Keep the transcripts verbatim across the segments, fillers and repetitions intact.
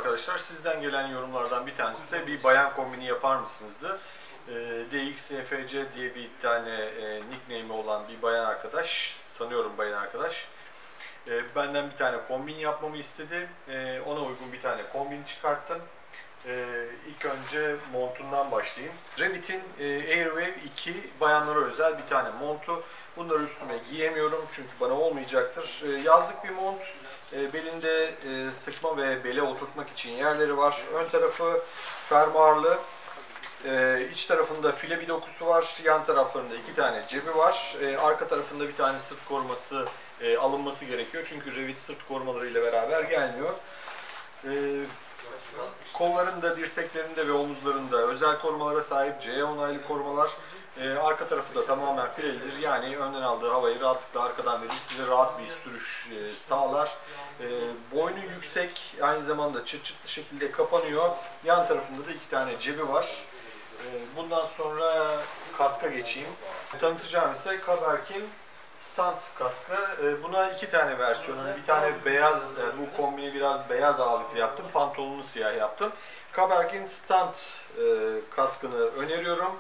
arkadaşlar. Sizden gelen yorumlardan bir tanesi de bir bayan kombini yapar mısınızdı? E, D X F C diye bir tane e, nickname'i olan bir bayan arkadaş, sanıyorum bayan arkadaş, e, benden bir tane kombin yapmamı istedi. E, ona uygun bir tane kombin çıkarttım. Ee, ilk önce montundan başlayayım. Revit'in e, Airwave iki bayanlara özel bir tane montu. Bunları üstüme giyemiyorum çünkü bana olmayacaktır. E, yazlık bir mont. E, belinde e, sıkma ve bele oturtmak için yerleri var. Ön tarafı fermuarlı. E, iç tarafında file bir dokusu var. Yan taraflarında iki tane cebi var. E, arka tarafında bir tane sırt koruması e, alınması gerekiyor. Çünkü Revit sırt korumalarıyla beraber gelmiyor. E, Kollarında, dirseklerinde ve omuzlarında özel korumalara sahip C E onaylı korumalar. Ee, arka tarafı da tamamen filelidir. Yani önden aldığı havayı rahatlıkla arkadan verir. Size rahat bir sürüş e, sağlar. E, boynu yüksek, aynı zamanda çıt çıtlı şekilde kapanıyor. Yan tarafında da iki tane cebi var. E, bundan sonra kaska geçeyim. Tanıtacağım ise Kaberk'in Stunt kaskı. Buna iki tane versiyonu. Bir tane beyaz, bu kombini biraz beyaz ağırlıklı yaptım. Pantolonunu siyah yaptım. Kaberk'in Stunt kaskını öneriyorum.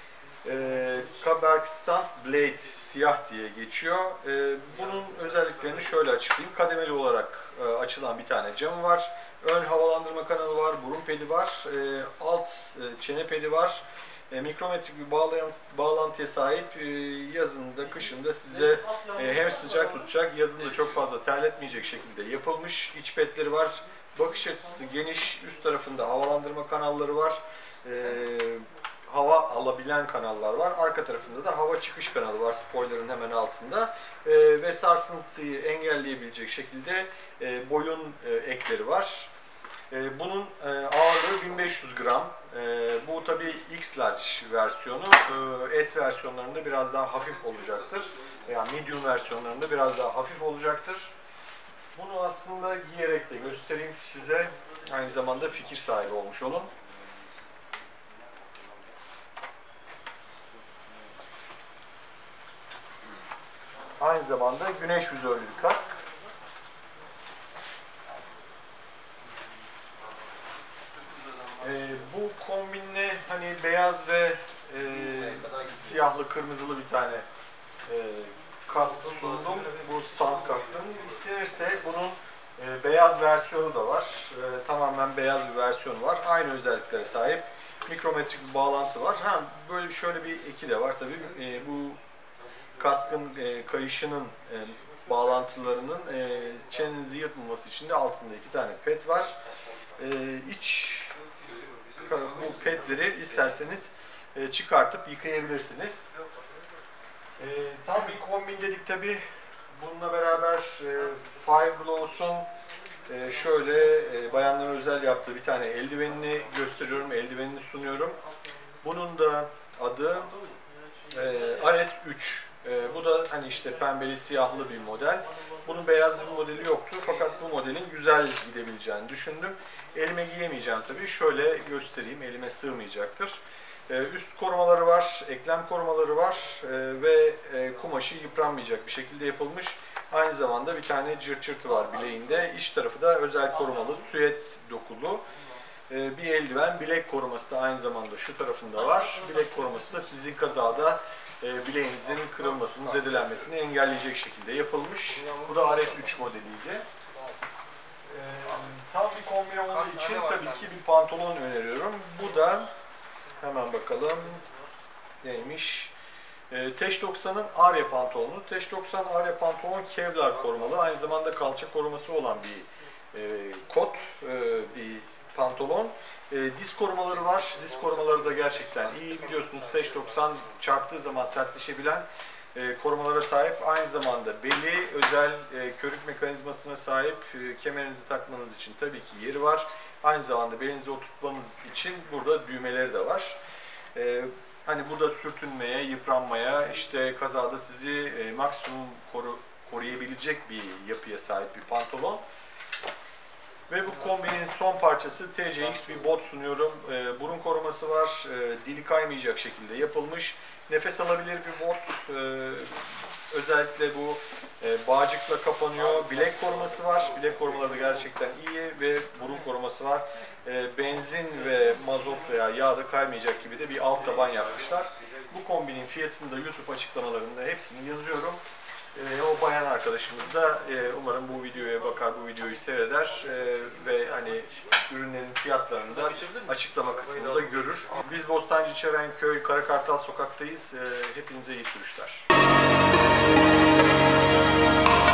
Kaberk Stunt Blade siyah diye geçiyor. Bunun özelliklerini şöyle açıklayayım. Kademeli olarak açılan bir tane camı var. Ön havalandırma kanalı var, burun pedi var, alt çene pedi var. E, mikrometrik bir bağlayan, bağlantıya sahip, e, yazında, kışında size e, hem sıcak tutacak, yazında çok fazla terletmeyecek şekilde yapılmış. İç petleri var, bakış açısı geniş, üst tarafında havalandırma kanalları var, e, hava alabilen kanallar var. Arka tarafında da hava çıkış kanalı var, spoilerın hemen altında. E, ve sarsıntıyı engelleyebilecek şekilde e, boyun e, ekleri var. Bunun ağırlığı bin beş yüz gram. Bu tabi X-Large versiyonu. S versiyonlarında biraz daha hafif olacaktır. Yani medium versiyonlarında biraz daha hafif olacaktır. Bunu aslında giyerek de göstereyim size. Aynı zamanda fikir sahibi olmuş olun. Aynı zamanda güneş vizörlü bir kask. Ee, bu kombinle hani beyaz ve e, siyahlı kırmızılı bir tane e, kask sundum. Bu stunt kaskın. İstenirse bunun e, beyaz versiyonu da var. E, tamamen beyaz bir versiyonu var. Aynı özelliklere sahip. Mikrometrik bir bağlantı var. Ha, böyle şöyle bir eki de var tabii. E, bu kaskın e, kayışının e, bağlantılarının e, çenenizi yırtmaması için de altında iki tane pet var. E, iç bu pedleri isterseniz e, çıkartıp yıkayabilirsiniz. E, tam bir kombin dedik tabi. Bununla beraber e, Fireglows'un e, şöyle e, bayanların özel yaptığı bir tane eldivenini gösteriyorum, eldivenini sunuyorum. Bunun da adı e, R S üç. E, bu da hani işte pembeli siyahlı bir model. Bunun beyaz bir modeli yoktu fakat bu modelin güzel gidebileceğini düşündüm. Elime giyemeyeceğim tabii. Şöyle göstereyim. Elime sığmayacaktır. E, üst korumaları var, eklem korumaları var e, ve e, kumaşı yıpranmayacak bir şekilde yapılmış. Aynı zamanda bir tane cırt cırtı var bileğinde. İç tarafı da özel korumalı, süet dokulu. E, bir eldiven, bilek koruması da aynı zamanda şu tarafında var. Bilek koruması da sizin kazada e, bileğinizin kırılmasını, zedelenmesini engelleyecek şekilde yapılmış. Bu da R S üç modeliydi. E, tam bir kombin olduğu için tabii ki bir pantolon öneriyorum. Bu da hemen bakalım neymiş? E, Teş doksanın Arya pantolonu. Teş doksan Arya pantolon Kevlar korumalı. Aynı zamanda kalça koruması olan bir e, kot, e, bir pantolon. E, diz korumaları var. Diz korumaları da gerçekten iyi. Biliyorsunuz Teş doksan çarptığı zaman sertleşebilen e, korumalara sahip. Aynı zamanda beli özel e, körük mekanizmasına sahip. E, kemerinizi takmanız için tabii ki yeri var. Aynı zamanda belinize oturtmanız için burada düğmeleri de var. E, hani burada sürtünmeye, yıpranmaya, işte kazada sizi e, maksimum koru, koruyabilecek bir yapıya sahip bir pantolon. Ve bu kombinin son parçası T C X bir bot sunuyorum. E, burun koruması var. E, dili kaymayacak şekilde yapılmış. Nefes alabilir bir bot. E, özellikle bu e, bağcıkla kapanıyor. Bilek koruması var. Bilek korumaları da gerçekten iyi ve burun koruması lambası var. E, benzin ve mazot veya yağda kaymayacak gibi de bir alt taban yapmışlar. Bu kombinin fiyatını da YouTube açıklamalarında hepsini yazıyorum. E, o bayan arkadaşımız da e, umarım bu videoya bakar, bu videoyu seyreder e, ve hani ürünlerin fiyatlarını da açıklama kısmında görür. Biz Bostancı Çevenköy, Karakartal Sokak'tayız. E, hepinize iyi sürüşler.